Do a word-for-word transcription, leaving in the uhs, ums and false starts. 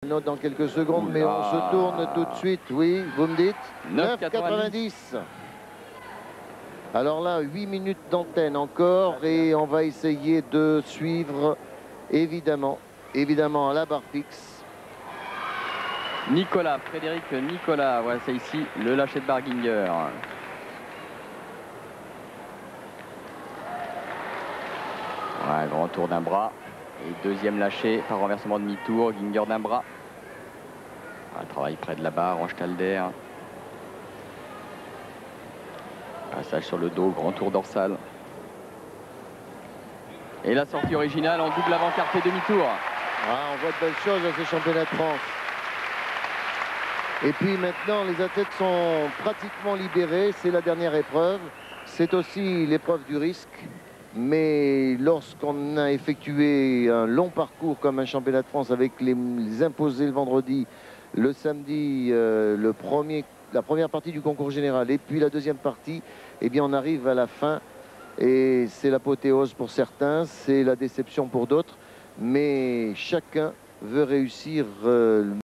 Note dans quelques secondes, Oula. mais on se tourne tout de suite. Oui, vous me dites neuf neuf quatre-vingt-dix. Alors là, huit minutes d'antenne encore et on va essayer de suivre évidemment, évidemment à la barre fixe. Nicolas, Frédéric Nicolas, voilà, c'est ici le lâcher de Barguinger. Ouais, grand tour d'un bras. Et deuxième lâcher par renversement de demi-tour, Ginger d'un bras. Ah, travail près de la barre, Ange Calder. Passage sur le dos, grand tour dorsal. Et la sortie originale en double avant-carté demi-tour. Ah, on voit de belles choses à ces championnats de France. Et puis maintenant, les athlètes sont pratiquement libérés. C'est la dernière épreuve. C'est aussi l'épreuve du risque. Mais lorsqu'on a effectué un long parcours comme un championnat de France avec les, les imposés le vendredi, le samedi, euh, le premier, la première partie du concours général et puis la deuxième partie, eh bien on arrive à la fin et c'est l'apothéose pour certains, c'est la déception pour d'autres. Mais chacun veut réussir euh,